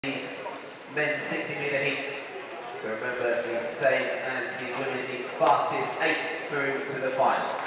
These men's 60-metre heats. So remember, the same as the women, the fastest 8 through to the final.